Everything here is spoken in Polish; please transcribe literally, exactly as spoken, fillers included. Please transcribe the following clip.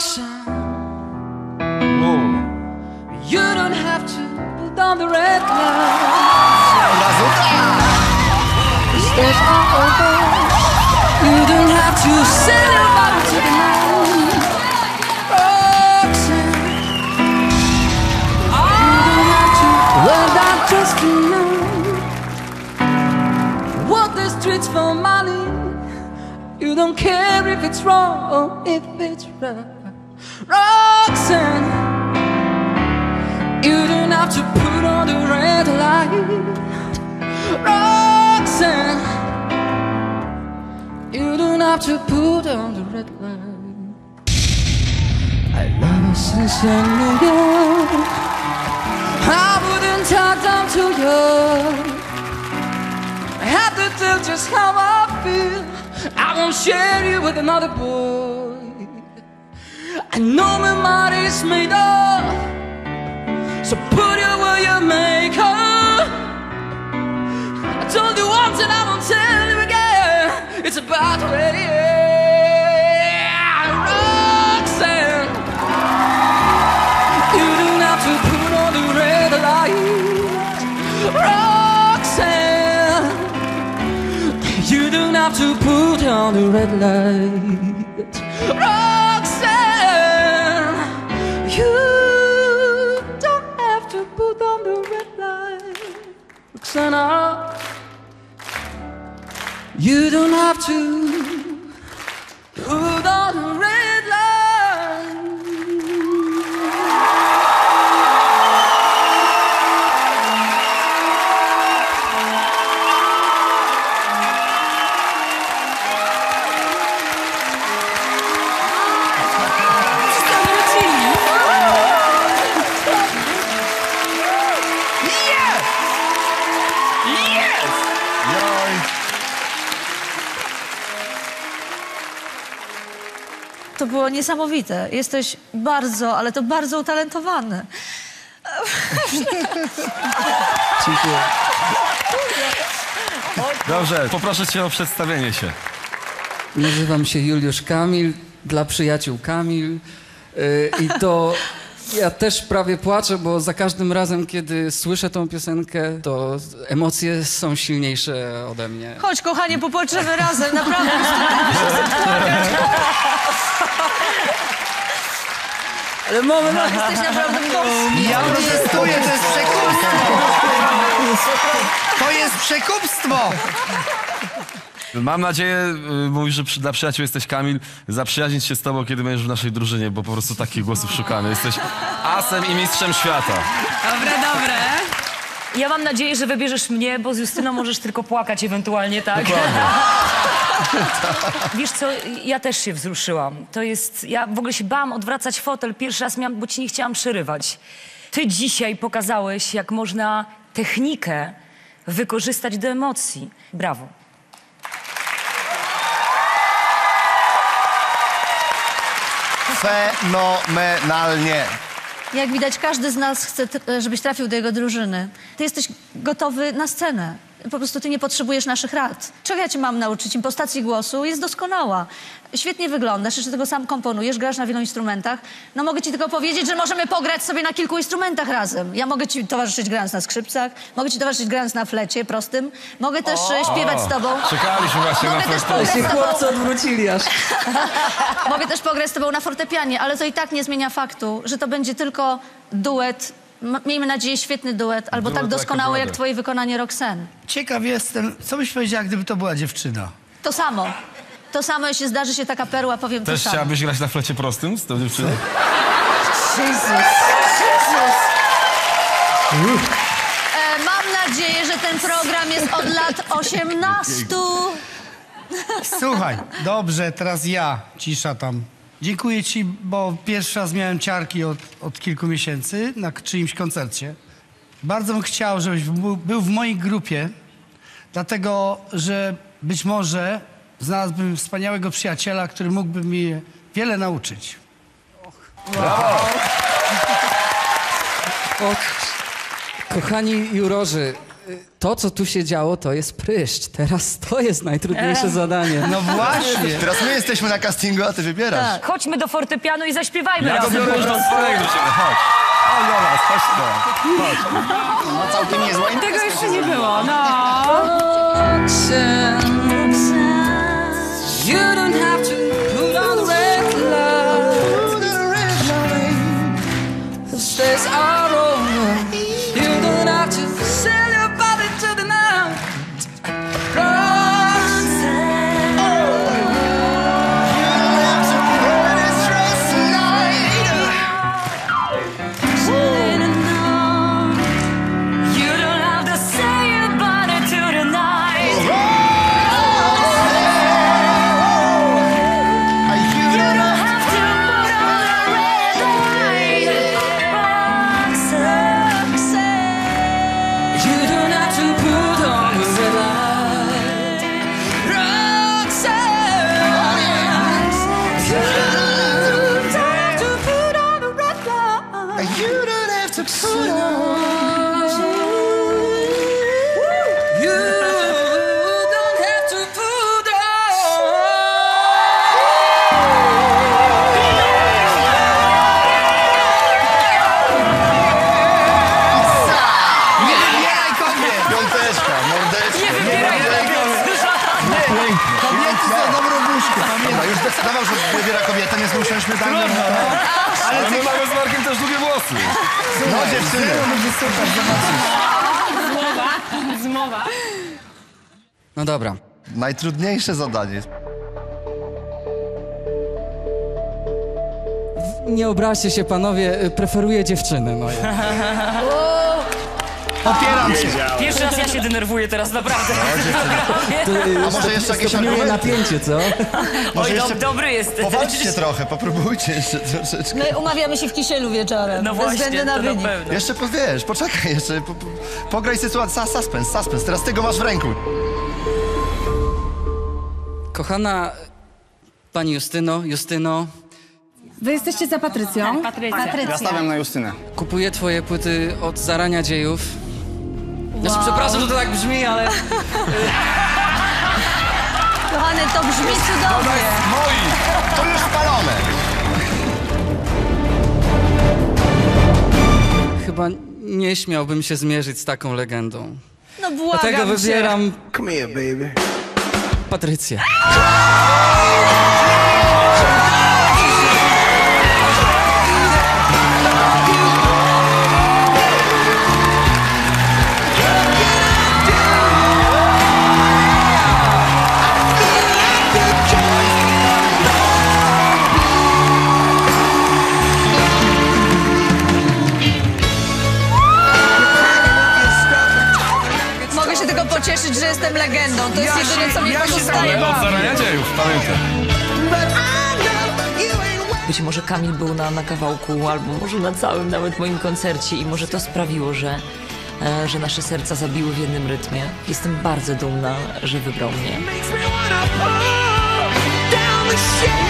Roxanne, you don't have to put on the red light. Stairs are open. You don't have to sell your body to the night. Roxanne, you don't have to wear that dress tonight. Walk the streets for money. You don't care if it's wrong or if it's right. Roxanne, you don't have to put on the red light. Roxanne, you don't have to put on the red light. I love you since I knew you. I wouldn't talk down to you. I have to tell just how I feel. I won't share you with another boy. I know my mind is made up, so put it where you make her. I told you once and I won't tell you again. It's about to end. Roxanne, you don't have to put on the red light. Roxanne, you don't have to put on the red light. Roxanne, you don't have to put on the red light. Roxanne, you don't have to put on the red light. To było niesamowite. Jesteś bardzo, ale to bardzo utalentowany. Dziękuję. Dobrze, poproszę cię o przedstawienie się. Nazywam się Juliusz Kamil, dla przyjaciół Kamil. Yy, I to ja też prawie płaczę, bo za każdym razem, kiedy słyszę tą piosenkę, to emocje są silniejsze ode mnie. Chodź, kochanie, popłaczemy razem, naprawdę. Ale moment, No, jesteś naprawdę boski. Ja protestuję, to jest przekupstwo! To jest przekupstwo! Mam nadzieję, y, mówisz, że przy, dla przyjaciół jesteś Kamil, zaprzyjaźnić się z tobą, kiedy będziesz w naszej drużynie, bo po prostu takich głosów szukamy. Jesteś asem i mistrzem świata. Dobre, dobre. Ja mam nadzieję, że wybierzesz mnie, bo z Justyną możesz tylko płakać ewentualnie, tak? Dokładnie. Wiesz co, ja też się wzruszyłam. To jest, ja w ogóle się bałam odwracać fotel, pierwszy raz miałam, bo ci nie chciałam przerywać. Ty dzisiaj pokazałeś, jak można technikę wykorzystać do emocji. Brawo. Fenomenalnie. Jak widać, każdy z nas chce, żebyś trafił do jego drużyny. Ty jesteś gotowy na scenę. Po prostu ty nie potrzebujesz naszych rad. Czego ja cię mam nauczyć? Impostacji głosu jest doskonała. Świetnie wyglądasz, jeszcze tego sam komponujesz, grasz na wielu instrumentach. No mogę ci tylko powiedzieć, że możemy pograć sobie na kilku instrumentach razem. Ja mogę ci towarzyszyć grając na skrzypcach, mogę ci towarzyszyć grając na flecie prostym, mogę też o, śpiewać z tobą. Czekaliśmy właśnie mogę na też to. się chłopcy odwrócili aż. Mogę też pograć z tobą na fortepianie, ale to i tak nie zmienia faktu, że to będzie tylko duet. Miejmy nadzieję, świetny duet, albo Duet tak doskonały jak jak twoje wykonanie Roxanne. Ciekaw jestem, co byś powiedziała, gdyby to była dziewczyna? To samo. To samo, jeśli zdarzy się taka perła, powiem Też to samo. chciałabyś grać na flecie prostym z tą dziewczyną? Jezus, Jezus. E, mam nadzieję, że ten program jest od lat osiemnastu. Słuchaj, dobrze, teraz ja, cisza tam. Dziękuję ci, bo pierwszy raz miałem ciarki od, od kilku miesięcy na czyimś koncercie. Bardzo bym chciał, żebyś był, był w mojej grupie, dlatego, że być może znalazłbym wspaniałego przyjaciela, który mógłby mi wiele nauczyć. Brawo! O, kochani jurorzy, To, co tu się działo, to jest pryszcz. Teraz to jest najtrudniejsze zadanie. No właśnie. Teraz my jesteśmy na castingu, a ty wybierasz. Tak. Chodźmy do fortepianu i zaśpiewajmy Ja to razem. biorę już do swojego do ciebie, chodź. O, Jonas, chodź tu. Chodź. No całkiem niezła impreza. Tego jeszcze nie było, no. Roxanne, you don't have to put on the red light. The stays are over. You don't have to sell your body to the night. Roxanne, You don't have to say your body to the night. You don't have to put on a red light. Roxanne, you don't have to put on the red light. Roxanne, you don't have to put on the red light. You don't have to put on. You don't have to put on. Nie wybieraj kobiet! Piąteczka, mordeczka. nie wybieraj Kobiety są dobrą buźkę. Dobra, już zdecydował, że wybiera kobietę, więc musieliśmy tam... Ale my mamy z Markiem też długie włosy. No dziewczyny. Będzie super, zobaczysz. No dobra. Najtrudniejsze zadanie. Nie obraźcie się, panowie, preferuję dziewczyny. No. Popieram cię. Pierwszy raz ja się denerwuję teraz, naprawdę. A może jeszcze jakieś Stopniuje argumenty? napięcie, co? Może Oj, jeszcze dob- dobry jesteś. powalczcie trochę, popróbujcie jeszcze troszeczkę. My umawiamy się w Kisielu wieczorem. No Bez właśnie, względu na to na wynik. pewno. Jeszcze po- wiesz, poczekaj jeszcze, po, po, pograj sytuację, suspens, suspens, teraz ty go masz w ręku. Kochana pani Justyno, Justyno, Wy jesteście za Patrycją? Ja stawiam na Justynę. kupuję twoje płyty od zarania dziejów. Znaczy, przepraszam, że to tak brzmi, ale Kochany, to brzmi cudownie. Moi, to już spalone. chyba nie śmiałbym się zmierzyć z taką legendą. No błagam Dlatego cię. wybieram Patrycję. Mogę się tylko pocieszyć, że jestem legendą. To jest jedyne, co mi pozostaje. Ale od zarania dziejów, pamiętam. Być może Kamil był na, na kawałku, albo może na całym nawet moim koncercie i może to sprawiło, że, e, że nasze serca zabiły w jednym rytmie. Jestem bardzo dumna, że wybrał mnie. Makes me wanna pull down the shade.